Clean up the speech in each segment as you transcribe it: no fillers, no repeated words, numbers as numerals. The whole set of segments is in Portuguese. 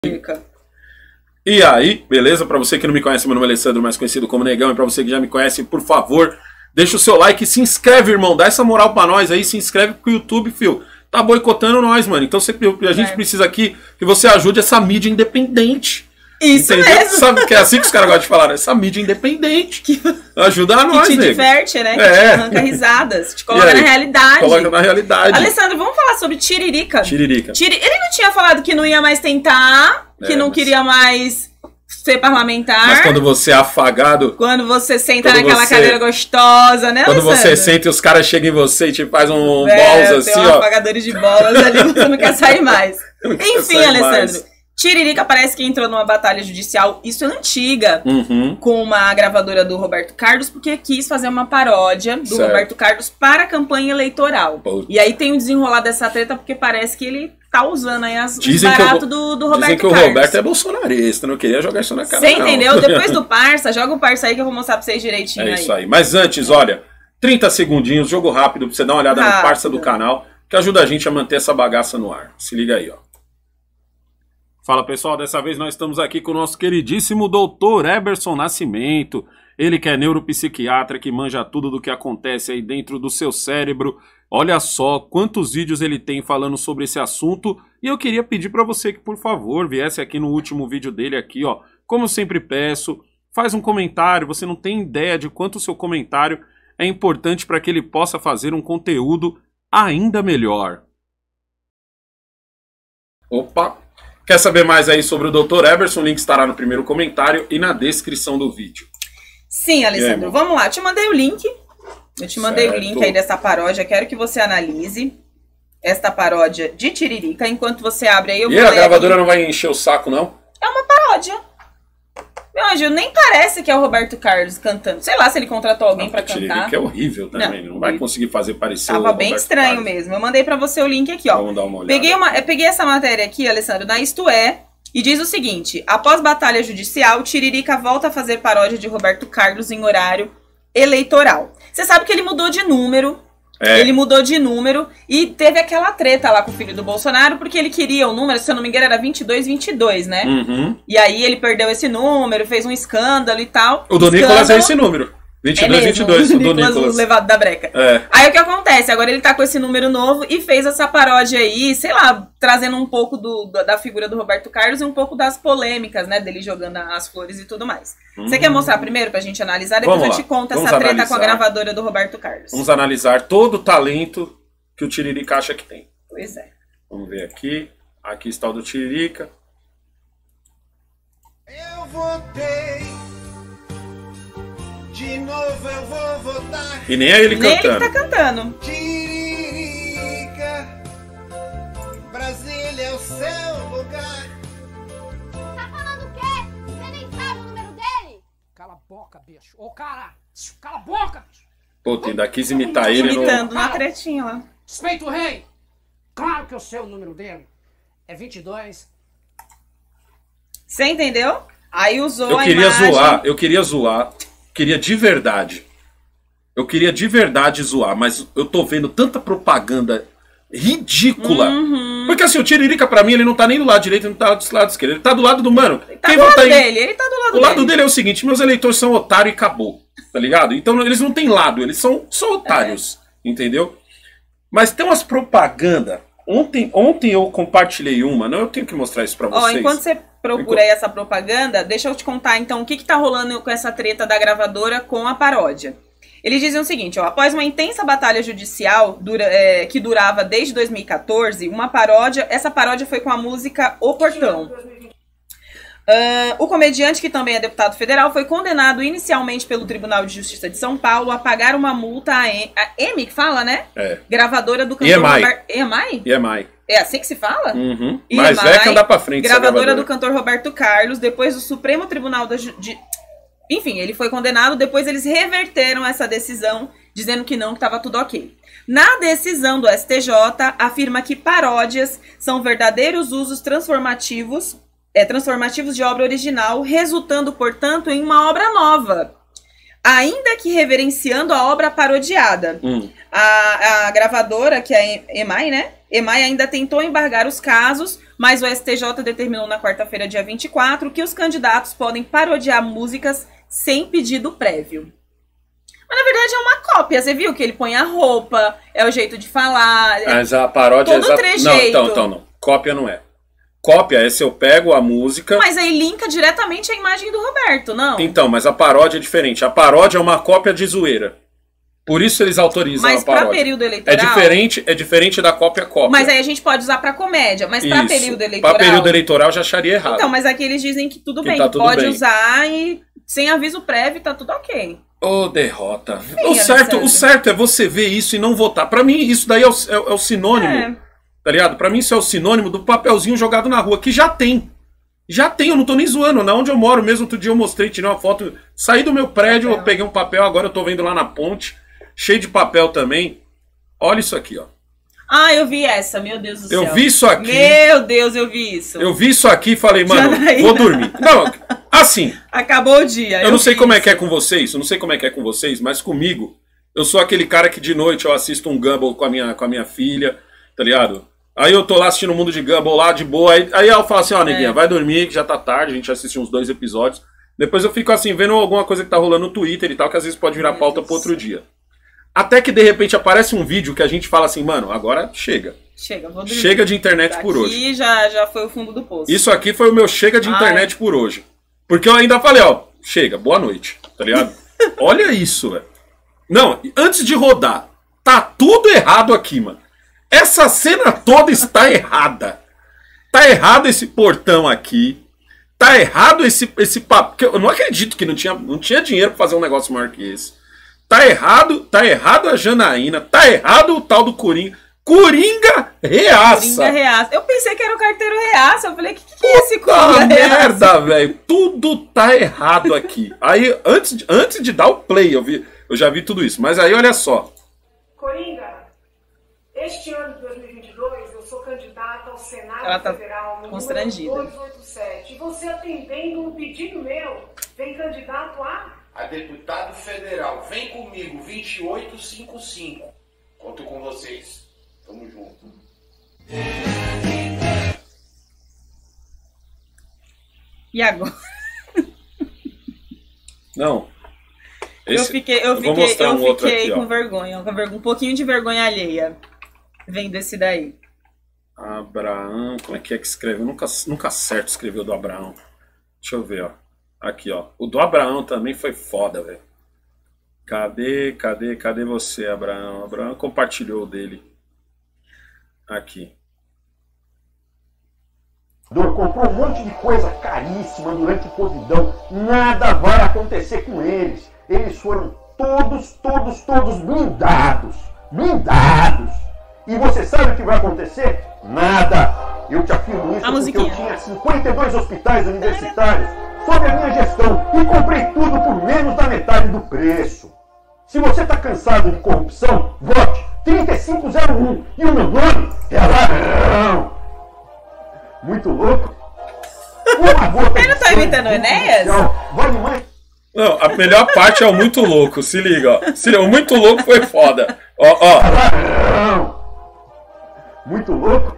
E aí, beleza? Pra você que não me conhece, meu nome é Alessandro, mais conhecido como Negão. E pra você que já me conhece, por favor, deixa o seu like e se inscreve, irmão. Dá essa moral pra nós aí, se inscreve pro YouTube, fio. Tá boicotando nós, mano. Então a gente precisa aqui que você ajude essa mídia independente. Isso entendeu? mesmo. Sabe que é assim que os caras gostam de falar, né? Essa mídia independente. Ajuda a nós, que te nego. diverte, né? Que te arranca risadas. Te coloca na realidade. Coloca na realidade. Alessandro, vamos falar sobre Tiririca. Tiririca. Ele não tinha falado que não ia mais tentar, que não queria mais ser parlamentar. Mas quando você é afagado... Quando você senta naquela cadeira gostosa, né, quando Alessandro? você senta e os caras chegam em você e te faz um bols assim, ó. Apagadores de bolas ali, você não quer sair mais. Enfim, Alessandro. Tiririca parece que entrou numa batalha judicial, isso é antiga, com uma gravadora do Roberto Carlos, porque quis fazer uma paródia do Roberto Carlos para a campanha eleitoral. E aí tem um desenrolar dessa treta, porque parece que ele tá usando aí os baratos do Roberto Carlos. Dizem que o Roberto é bolsonarista, não queria jogar isso na cara. Você entendeu? Depois do Parça, joga o Parça aí que eu vou mostrar pra vocês direitinho aí. É isso aí. Mas antes, olha, 30 segundinhos, jogo rápido, pra você dar uma olhada no Parça do canal, que ajuda a gente a manter essa bagaça no ar. Se liga aí, ó. Fala pessoal, dessa vez nós estamos aqui com o nosso queridíssimo Dr. Eberson Nascimento. Ele que é neuropsiquiatra, que manja tudo do que acontece aí dentro do seu cérebro. Olha só quantos vídeos ele tem falando sobre esse assunto. E eu queria pedir para você que, por favor, viesse aqui no último vídeo dele aqui, ó. Como eu sempre peço, faz um comentário. Você não tem ideia de quanto o seu comentário é importante para que ele possa fazer um conteúdo ainda melhor. Opa! Quer saber mais aí sobre o Dr. Eberson? O link estará no primeiro comentário e na descrição do vídeo. Sim, Alessandro, aí, vamos lá. Eu te mandei o link. Eu te mandei o link aí dessa paródia. Quero que você analise esta paródia de Tiririca. Enquanto você abre aí, eu vou ler. E a gravadora não vai encher o saco, não? É uma paródia. Meu anjo, nem parece que é o Roberto Carlos cantando. Sei lá se ele contratou alguém pra cantar. Tiririca é horrível também. Não vai conseguir fazer parecer Tava bem estranho mesmo. Eu mandei pra você o link aqui, ó. Vamos dar uma olhada. Eu peguei essa matéria aqui, Alessandro, na Isto É, e diz o seguinte: após batalha judicial, Tiririca volta a fazer paródia de Roberto Carlos em horário eleitoral. Você sabe que ele mudou de número. Ele mudou de número e teve aquela treta lá com o filho do Bolsonaro, porque ele queria o número, se eu não me engano, era 2222, né? E aí ele perdeu esse número, fez um escândalo e tal. O do Nicolas é esse número. 2222, o do Nicolas. Levado da breca. Aí o que acontece? Agora ele tá com esse número novo e fez essa paródia aí, sei lá, trazendo um pouco da figura do Roberto Carlos e um pouco das polêmicas, né? Dele jogando as flores e tudo mais. Você quer mostrar primeiro pra gente analisar? Depois eu te conto essa treta com a gravadora do Roberto Carlos. Vamos analisar todo o talento que o Tiririca acha que tem. Pois é. Vamos ver aqui. Aqui está o do Tiririca. Eu votei. De novo eu vou votar. E nem é ele cantando. Nem ele tá cantando. Tiririca, Brasília é o seu lugar. Tá falando o quê? Você nem sabe o número dele? Cala a boca, bicho. Ô, cara, cala a boca, bicho. Pô, ainda quis imitar ele. Imitando na tretinha lá. Respeita o rei. Claro que eu sei o número dele. É 22. Você entendeu? Aí usou Eu queria zoar. Queria de verdade. Eu queria de verdade zoar, mas eu tô vendo tanta propaganda ridícula. Porque assim, o Tiririca pra mim, ele não tá nem do lado direito, ele não tá do lado esquerdo. Ele tá do lado do mano. Ele tá do lado dele, ele tá do lado dele. O lado dele é o seguinte: meus eleitores são otários e acabou. Tá ligado? Então eles não têm lado, eles são só otários. Entendeu? Mas tem umas propagandas. Ontem eu compartilhei uma, não, eu tenho que mostrar isso pra vocês. Enquanto você procura aí essa propaganda, deixa eu te contar então o que tá rolando com essa treta da gravadora com a paródia. Eles dizem o seguinte, ó: após uma intensa batalha judicial que durava desde 2014, essa paródia foi com a música O Portão. O comediante, que também é deputado federal, foi condenado inicialmente pelo Tribunal de Justiça de São Paulo a pagar uma multa a EMI, que fala, né? Gravadora do cantor Roberto... EMI. É assim que se fala? Mas é que andar pra frente. Gravadora do cantor Roberto Carlos, depois do Supremo Tribunal Enfim, ele foi condenado, depois eles reverteram essa decisão, dizendo que não, que estava tudo ok. Na decisão do STJ, afirma que paródias são verdadeiros usos transformativos de obra original, resultando, portanto, em uma obra nova. Ainda que reverenciando a obra parodiada. A gravadora, que é a EMAI, né? EMAI ainda tentou embargar os casos, mas o STJ determinou na quarta-feira, dia 24, que os candidatos podem parodiar músicas sem pedido prévio. Mas na verdade é uma cópia, você viu que ele põe a roupa, é o jeito de falar. Mas a paródia todo trejeito. Não. Cópia não é. Cópia é se eu pego a música... Mas aí linka diretamente a imagem do Roberto, não? Então, mas a paródia é diferente. A paródia é uma cópia de zoeira. Por isso eles autorizam a paródia. Mas pra período eleitoral... É diferente da cópia-cópia. Mas aí a gente pode usar pra comédia. Mas pra período eleitoral... Pra período eleitoral eu já acharia errado. Então, mas aqui eles dizem que tudo bem, tá que tudo pode bem. usar e sem aviso prévio tá tudo ok. Ô, derrota. Sim, o certo é você ver isso e não votar. Pra mim, isso daí é o sinônimo. Tá ligado? Pra mim, isso é o sinônimo do papelzinho jogado na rua, que já tem. Já tem, eu não tô nem zoando. Na onde eu moro mesmo, outro dia eu mostrei, tirei uma foto. Saí do meu prédio, eu peguei um papel, agora eu tô vendo lá na ponte. Cheio de papel também. Olha isso aqui, ó. Ah, eu vi essa, meu Deus do céu. Eu vi isso aqui. Meu Deus, eu vi isso. Eu vi isso aqui e falei, mano, Janaína. vou dormir. Não, assim. Acabou o dia. Eu não sei como é que é com vocês, mas comigo, eu sou aquele cara que de noite eu assisto um Gumball com a minha filha, tá ligado? Aí eu tô lá assistindo o Mundo de Gumball lá, de boa, aí eu falo assim, ó, neguinha, vai dormir, que já tá tarde, a gente assistiu uns 2 episódios. Depois eu fico assim, vendo alguma coisa que tá rolando no Twitter e tal, que às vezes pode virar pauta pro outro dia. Até que de repente aparece um vídeo que a gente fala assim, mano, agora chega. Vou dormir. Chega de internet por hoje. Aqui já foi o fundo do poço. Isso aqui foi o meu chega de internet por hoje. Porque eu ainda falei, ó, chega, boa noite, tá ligado? Olha isso, velho. Não, antes de rodar, tá tudo errado aqui, mano. Essa cena toda está errada. Tá errado esse portão aqui. Tá errado esse papo. Eu não acredito que não tinha dinheiro pra fazer um negócio maior que esse. Tá errado a Janaína. Tá errado o tal do Coringa. Coringa Reaça. Coringa Reaça. Eu pensei que era o carteiro Reaça. Eu falei, o que é esse Coringa Reaça? Merda, velho. Tudo tá errado aqui. Aí, antes de dar o play, eu já vi tudo isso. Mas aí, olha só. Coringa, este ano de 2022, eu sou candidata ao Senado Ela tá Federal no constrangida. número 287. E você, atendendo um pedido meu, vem candidato A deputado federal, vem comigo, 2855. Conto com vocês. Tamo junto. E agora? Não. Eu fiquei com vergonha. Um pouquinho de vergonha alheia. Vendo esse daí. Abraão, como é que escreve? Eu nunca acerto escrever o do Abraão. Deixa eu ver, ó. Aqui, ó. O do Abraão também foi foda, velho. Cadê você, Abraão? Abraão compartilhou o dele. Aqui. Comprou um monte de coisa caríssima durante o Covidão. Nada vai acontecer com eles. Eles foram todos blindados. Blindados. E você sabe o que vai acontecer? Nada. Eu te afirmo isso porque eu tinha 52 hospitais universitários sob a minha gestão e comprei tudo por menos da metade do preço. Se você está cansado de corrupção, vote 3501 e o meu nome é Abraão. Muito louco? Ele não tá imitando o Enéas? Vale mais. Não, a melhor parte é o muito louco, se liga, ó. Se liga, o muito louco foi foda. Ó. Abraão. Muito louco?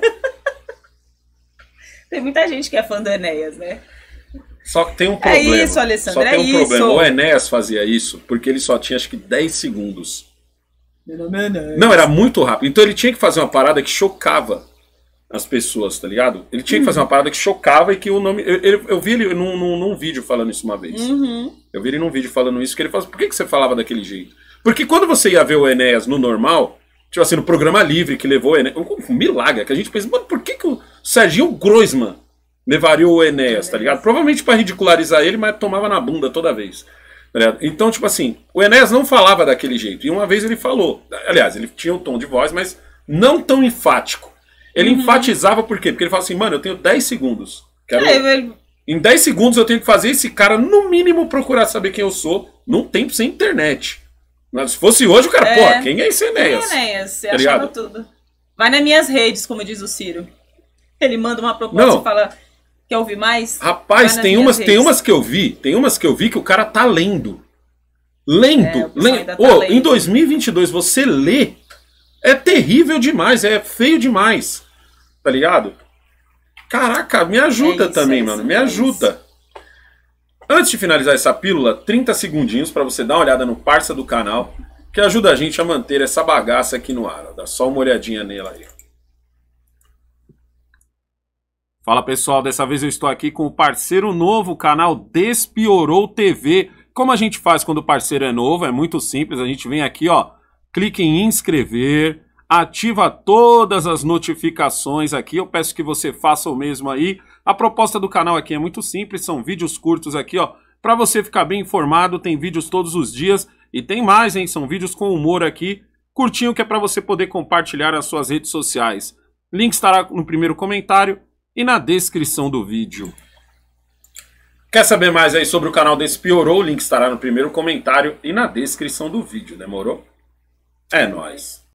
Tem muita gente que é fã do Enéas, né? Só que tem um problema. É isso, Alessandro, só tem um problema. isso. O Enéas fazia isso porque ele só tinha, acho que, 10 segundos. Não, era muito rápido. Então ele tinha que fazer uma parada que chocava as pessoas, tá ligado? Ele tinha que fazer uma parada que chocava e que o nome... Eu vi ele num vídeo falando isso uma vez. Eu vi ele num vídeo falando isso, que ele falou, por que você falava daquele jeito? Porque quando você ia ver o Enéas no normal, tipo assim, no programa livre que levou o Enéas... Um milagre, que a gente pensa, mano, por que o Serginho Groisman levaria o Enéas, tá ligado? Provavelmente pra ridicularizar ele, mas tomava na bunda toda vez. Tá ligado? Então, tipo assim, o Enéas não falava daquele jeito. E uma vez ele falou. Aliás, ele tinha um tom de voz, mas não tão enfático. Ele enfatizava por quê? Porque ele falava assim, mano, eu tenho 10 segundos. Em 10 segundos eu tenho que fazer esse cara, no mínimo, procurar saber quem eu sou, num tempo sem internet. Mas se fosse hoje, o cara, pô, quem é esse Enéas? Quem é Enéas? Você tá achava ligado? tudo. Vai nas minhas redes, como diz o Ciro. Ele manda uma proposta e fala, quer ouvir mais? Rapaz, tem umas que eu vi que o cara tá lendo. Lento. Em 2022, você lê, é terrível demais, é feio demais. Tá ligado? Caraca, me ajuda também, mano. Me ajuda. Antes de finalizar essa pílula, 30 segundinhos pra você dar uma olhada no parça do canal, que ajuda a gente a manter essa bagaça aqui no ar. Ó. Dá só uma olhadinha nela aí. Fala pessoal, dessa vez eu estou aqui com o parceiro novo, o canal Despiorou TV. Como a gente faz quando o parceiro é novo? É muito simples, a gente vem aqui, ó, clica em inscrever, ativa todas as notificações aqui, eu peço que você faça o mesmo aí. A proposta do canal aqui é muito simples, são vídeos curtos aqui, ó, para você ficar bem informado, tem vídeos todos os dias e tem mais, hein, são vídeos com humor aqui, curtinho, que é para você poder compartilhar nas suas redes sociais. Link estará no primeiro comentário e na descrição do vídeo. Quer saber mais aí sobre o canal Despiorou? O link estará no primeiro comentário e na descrição do vídeo, demorou? É nóis!